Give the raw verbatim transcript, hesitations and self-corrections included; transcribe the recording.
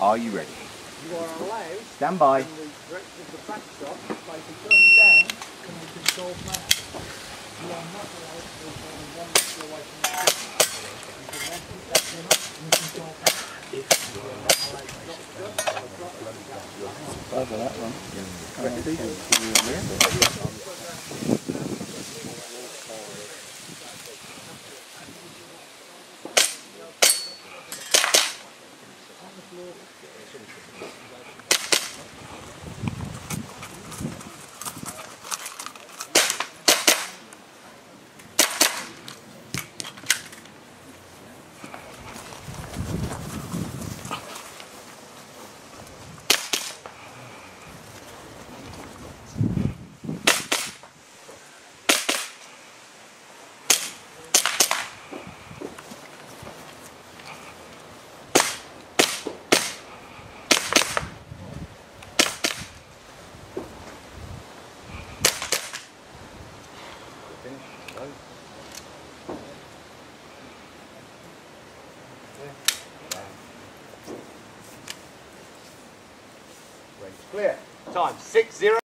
Are you ready? You are allowed, Stand by. in the direction of the backstop, to place a gun down in a controlled manner. You are not allowed to move more than one metre away from the gun. You can then keep that gun up in a controlled manner. You are not allowed to drop the gun or drop the gun. Over that one. Clear. Time six zero.